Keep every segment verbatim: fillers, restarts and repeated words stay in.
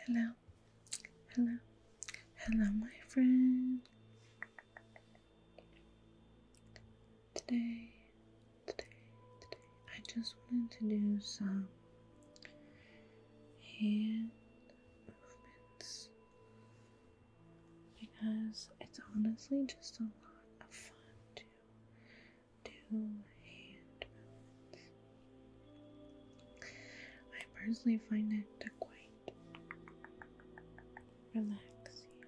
Hello, hello, hello, my friend. Today, today, today, I just wanted to do some hand movements because it's honestly just a lot of fun to do hand movements. I personally find it quite relaxing.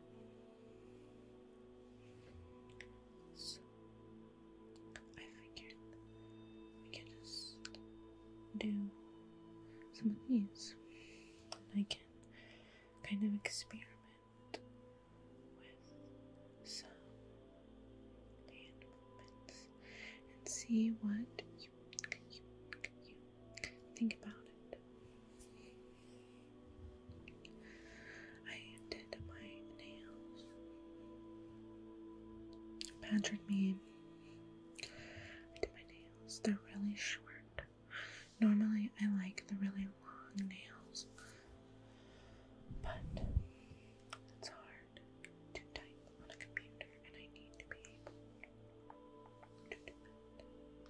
So I figured we could just do some of these, and I can kind of experiment with some hand movements and see what you, you, you think about it. I did my nails. Patrick me. I did my nails. They're really short. Normally I like the really long nails, but it's hard to type on a computer and I need to be able to do that.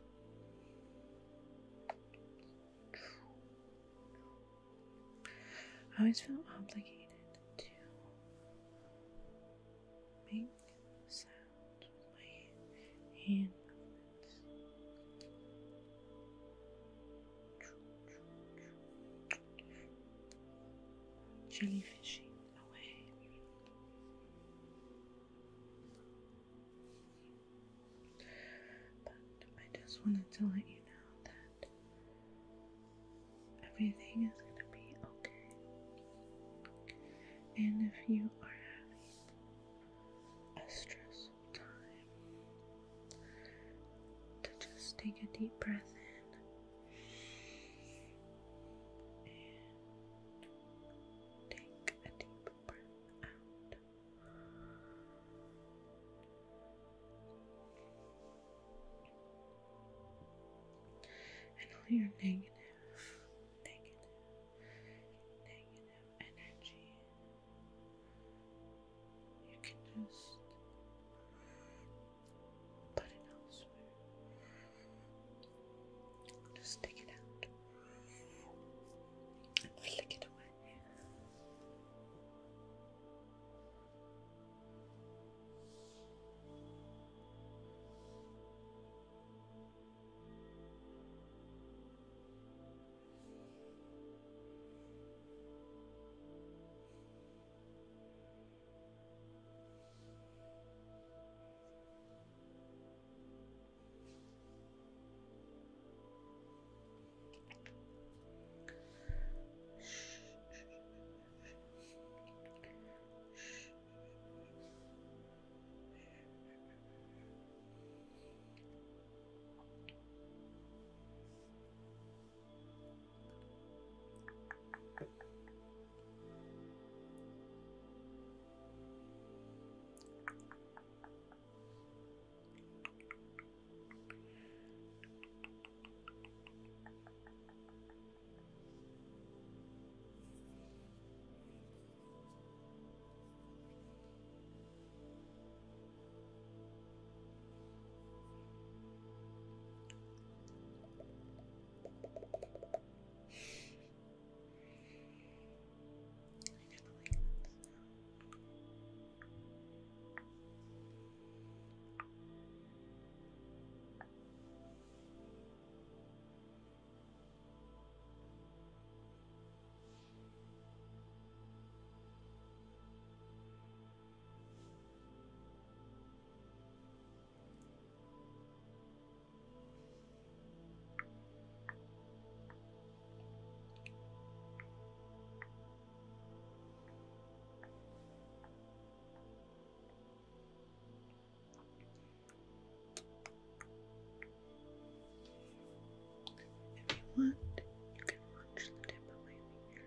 I always feel obligated to make sounds with my hand movements. Jellyfishing away. But I just wanted to let you know that everything is going to be okay. And if you are having a stressful time, to just take a deep breath in and take a deep breath out. And all your negative, negative, negative energy, you can just put it elsewhere. Just take it out and flick it away. Want, you can watch the tip of my finger.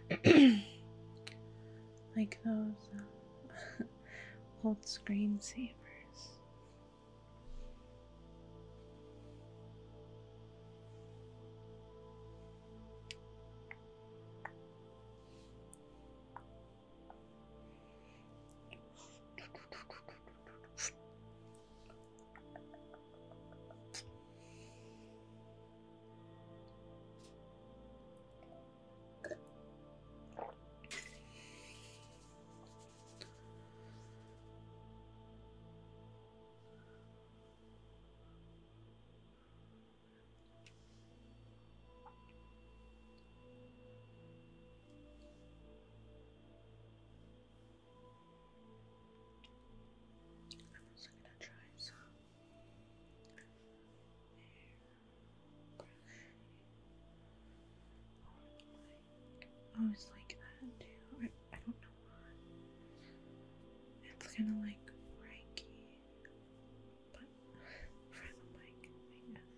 Like those uh, old screensavers. I'm also gonna try some I always like that too. I, I don't know why. It's kind of like Reiki, but for the mic, I guess.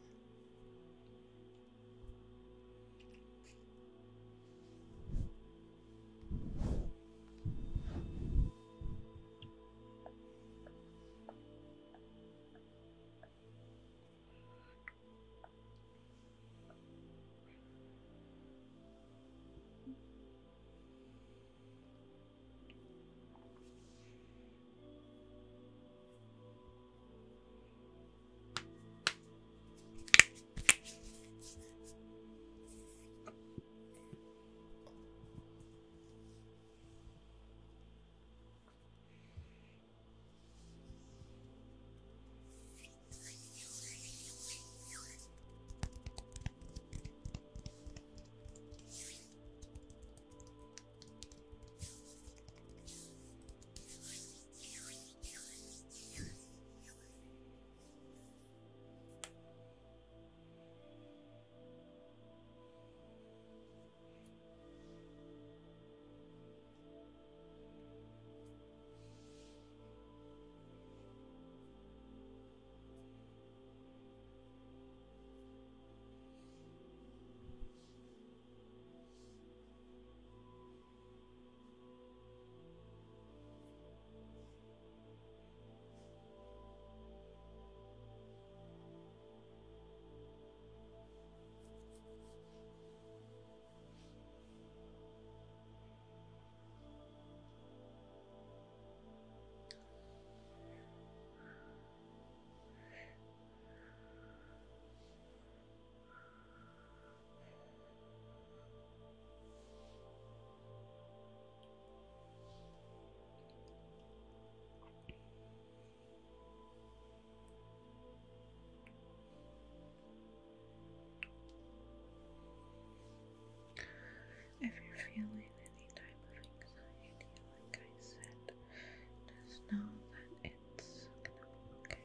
If you're feeling any type of anxiety, like I said, just know that it's gonna be okay.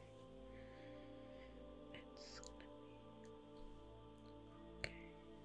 It's gonna be okay.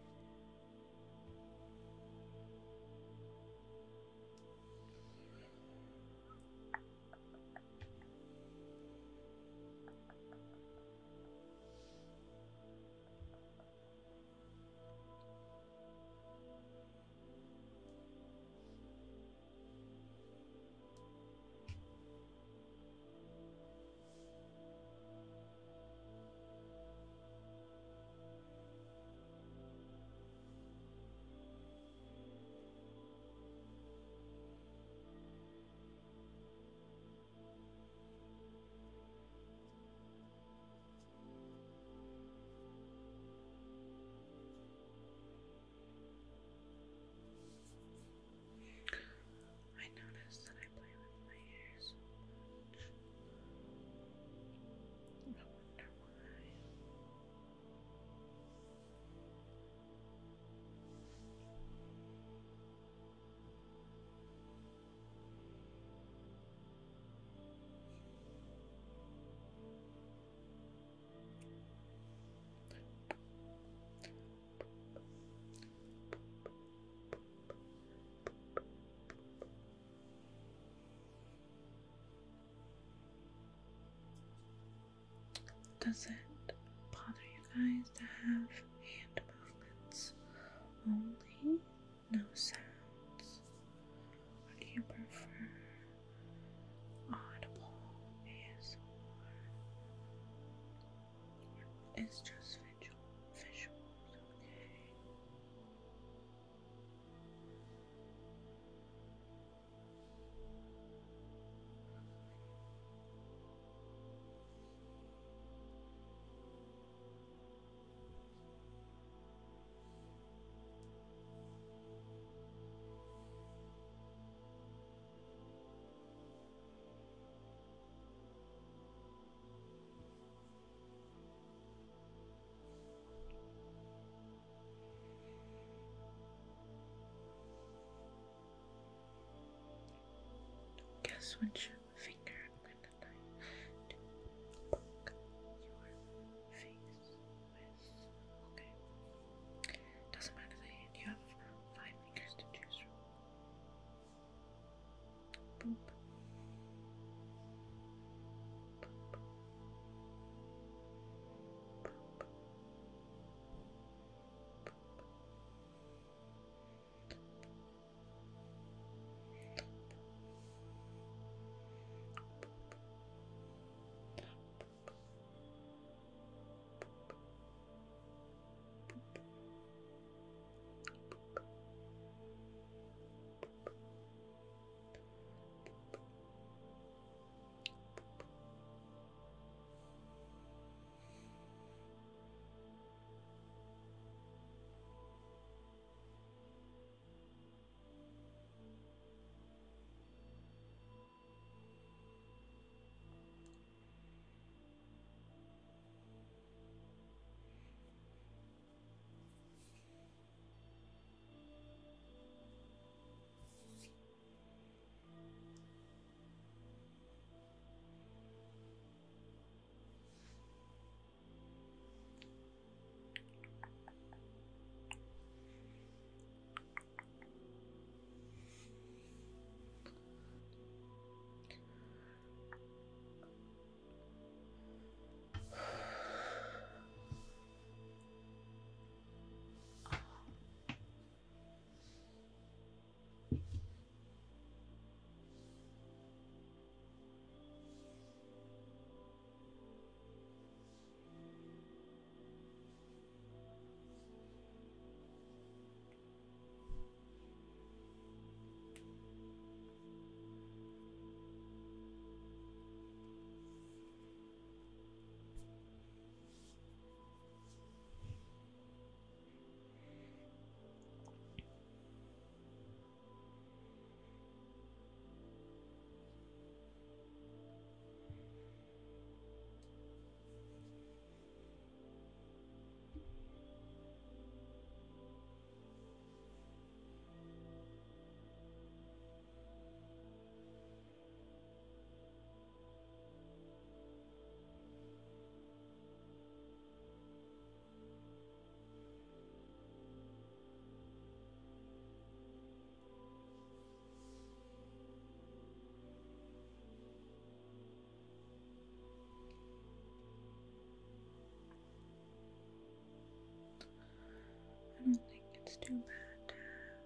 I noticed that I play with my hair so much. I wonder why. Does it bother you guys to have hand movements only? No sound? is just visual, visuals, okay? Guess which finger I'm going to poke your face with. Okay. Doesn't matter the hand, you have five fingers to choose from. Boop. I don't think it's too bad to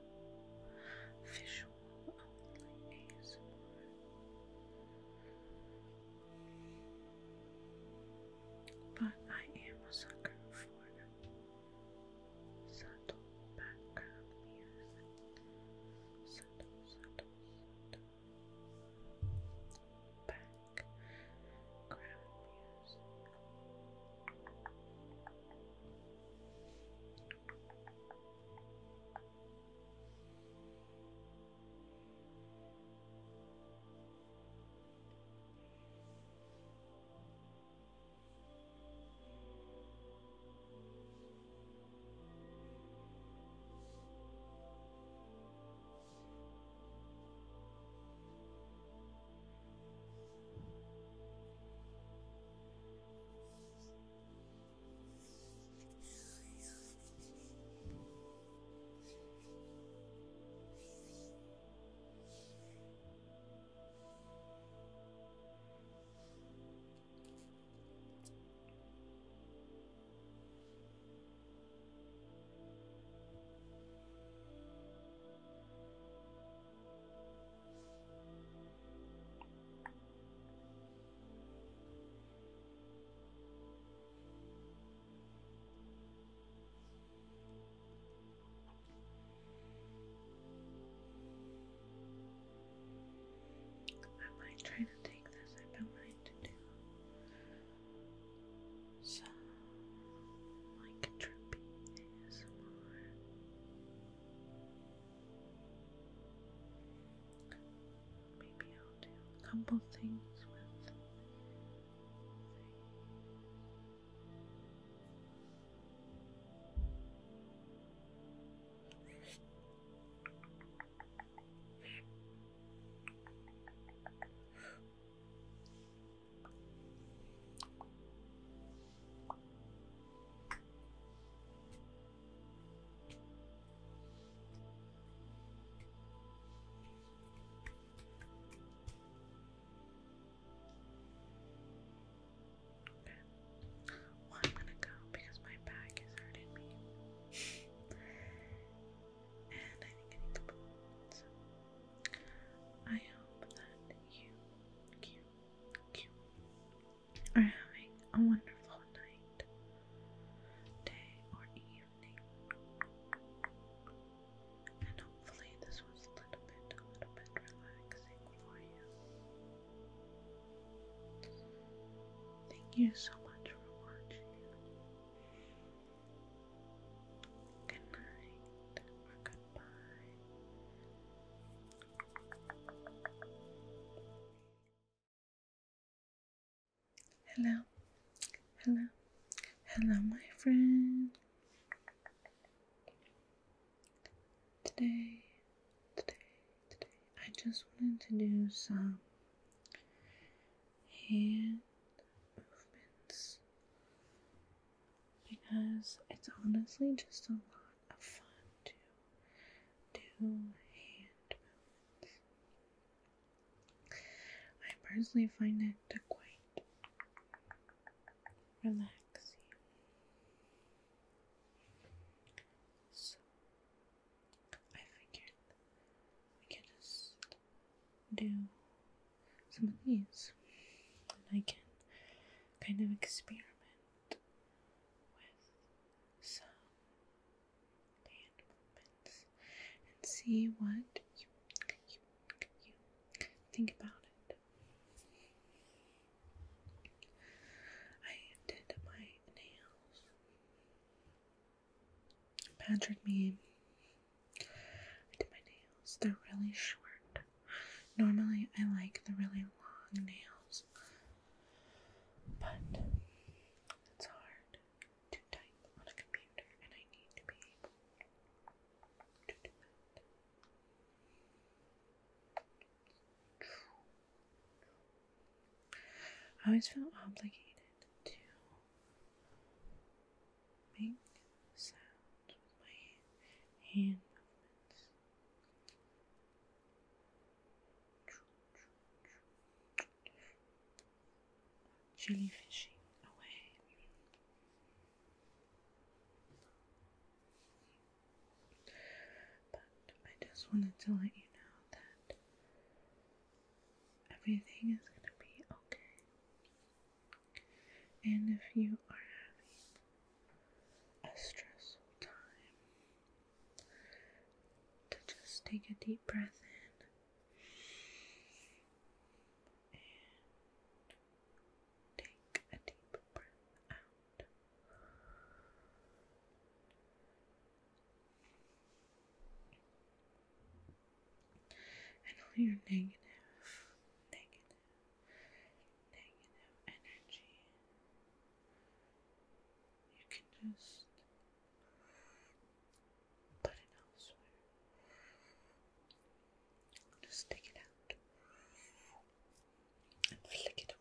have visual only A S M R. But I am a sucker for subtle background music. Subtle, subtle, subtle background music. couple things with well, I'm gonna go because my back is hurting me. And I think I need to pull. So I hope that you, you, you are having a wonderful night, day, or evening. And hopefully this was a little bit, a little bit relaxing for you. Thank you so much for watching. Good night or goodbye. Hello, hello, hello, my friend. Today, today, today, I just wanted to do some hand movements because it's honestly just a lot of fun to do hand movements. I personally find it quite relaxing. So I figured we could just do some of these and I can kind of experiment with some hand movements and see what you, you, you think about it. I did my nails. Patrick me. I did my nails. They're really short. Normally I like the really long nails, but it's hard to type on a computer and I need to be able to do that. I always feel obligated to make sounds with my hand movements. Jellyfishing away. But I just wanted to let you know that everything is going to be okay. And if you are having a stressful time, to just take a deep breath in and take a deep breath out. And all your negative, negative, negative energy, you can just put it elsewhere. Just take it out and flick it away.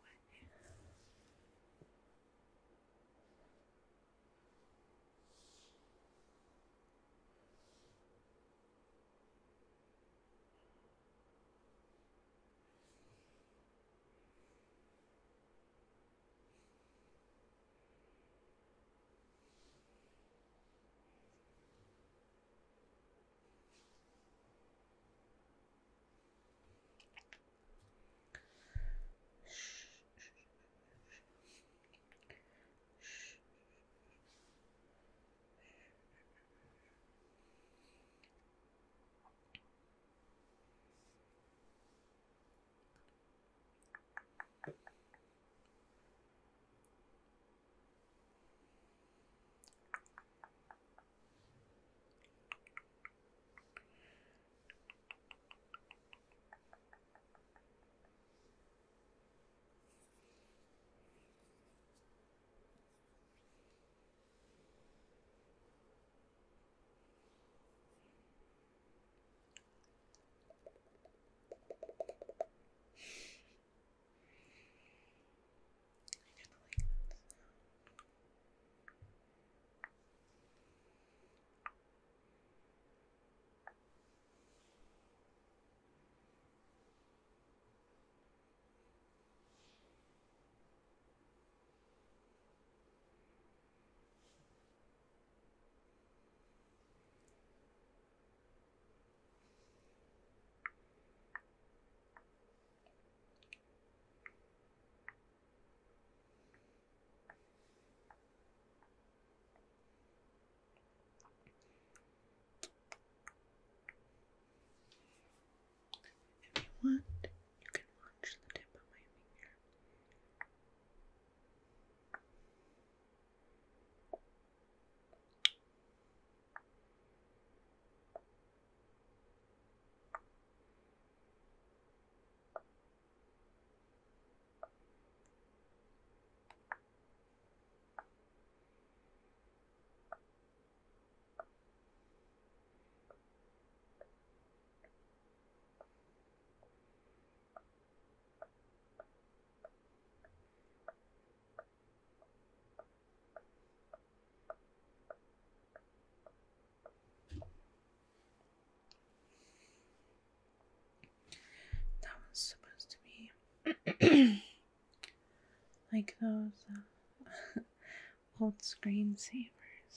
Like those uh, old screensavers.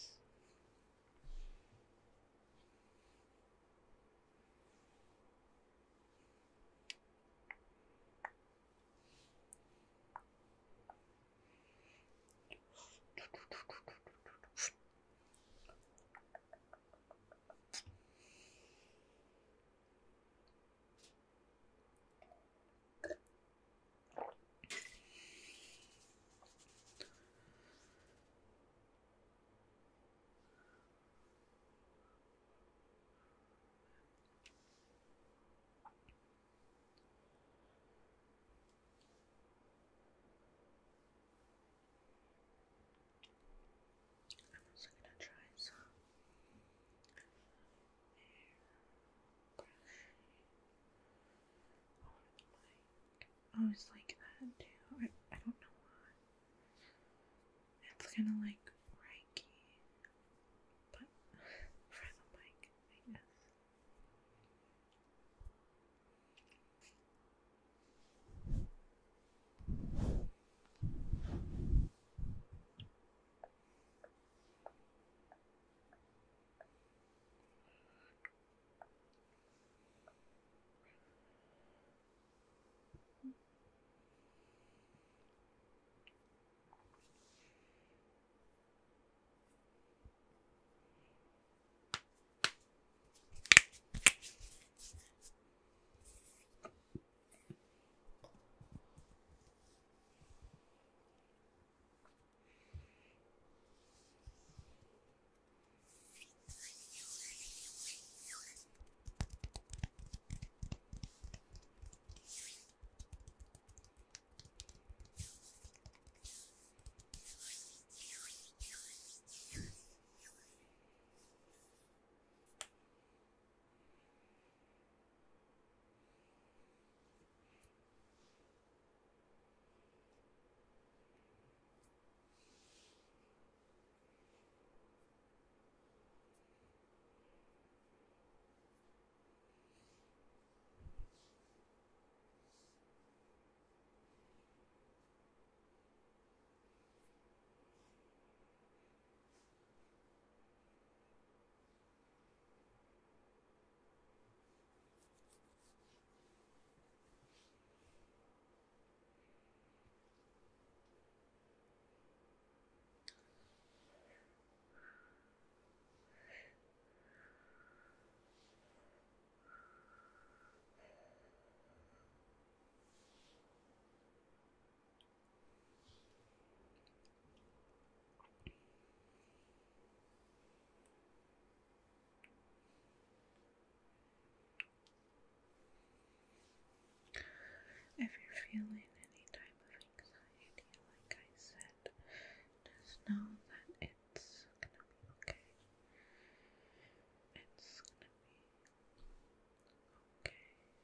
I'm also gonna try some I always like that too. I, I don't know why. It's kind of like Reiki, but for the mic, I guess. If you're feeling any type of anxiety, like I said, just know that it's gonna be okay. It's gonna be okay.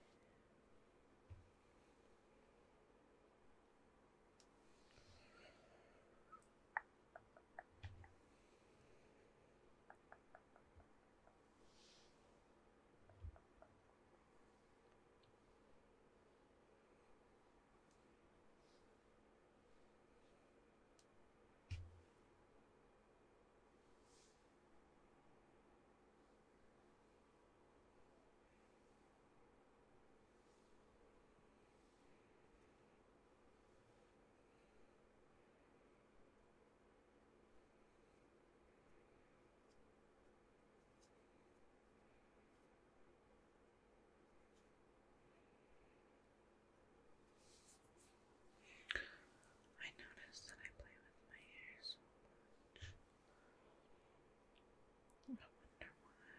I noticed that I play with my hair so much. I wonder why.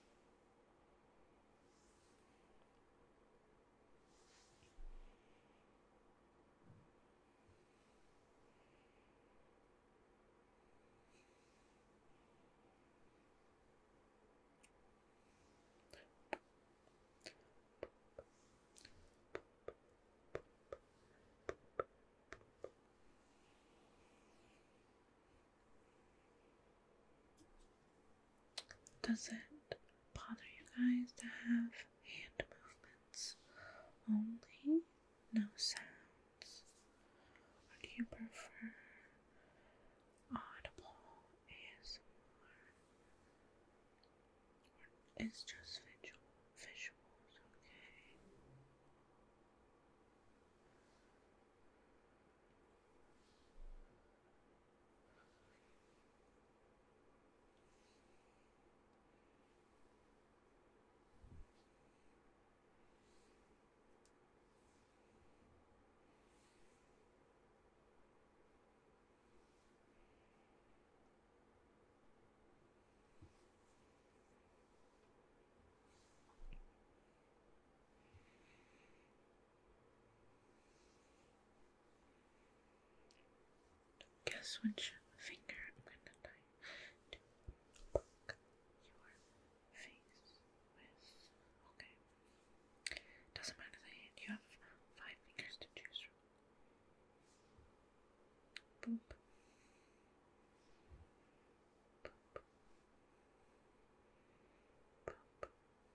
Does it bother you guys to have hand movements only? No sounds? is just visual, visuals, okay? Guess which finger I'm gonna tie to poke your face with. Okay. Doesn't matter the hand, you have five fingers to choose from. Boop. Boop. Boop.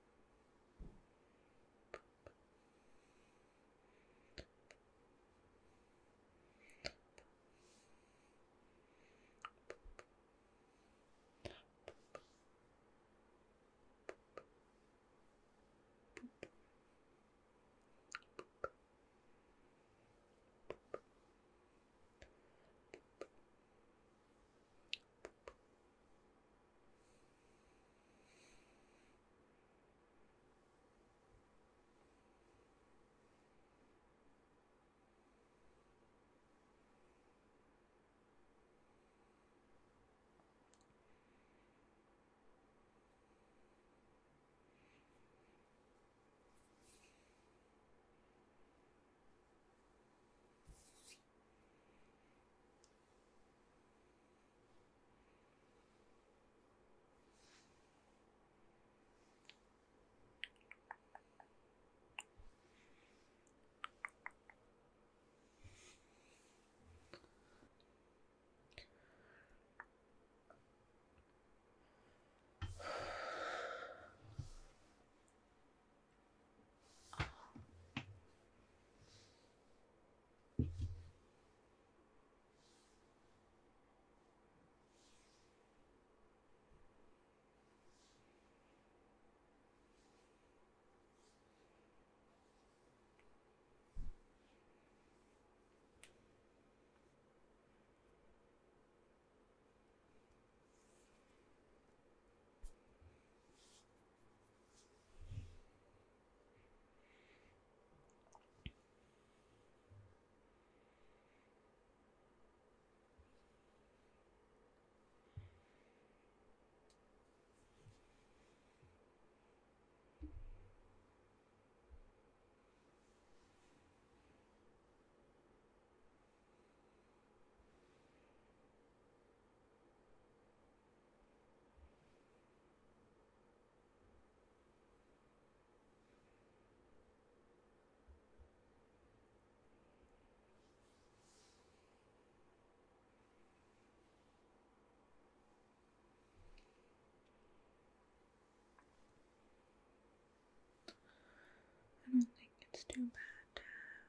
I don't think it's too bad to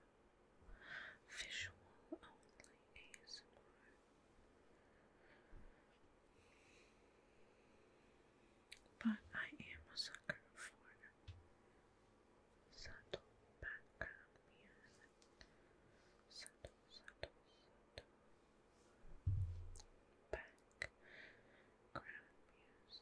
have visual only A S M R. But I am a sucker for subtle background music. Subtle, subtle, subtle background music.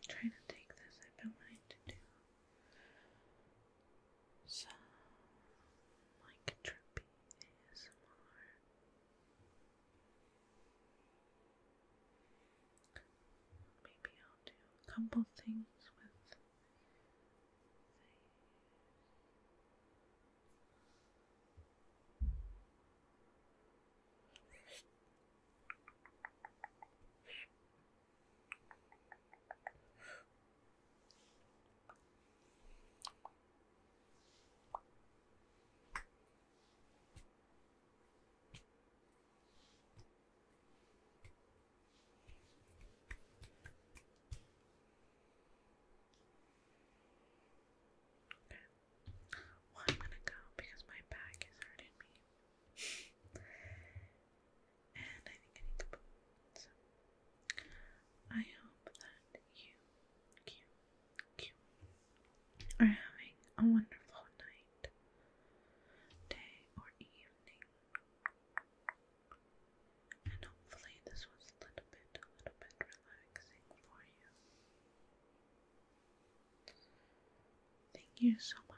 try to take this. I've been wanting to do some like trippy A S M R. Maybe I'll do a couple things with well, I'm gonna go because my back is hurting me. And I think I need to poop. So I hope that you, you, you are having a wonderful night, day, or evening. And hopefully this was a little bit, a little bit relaxing for you. Thank you so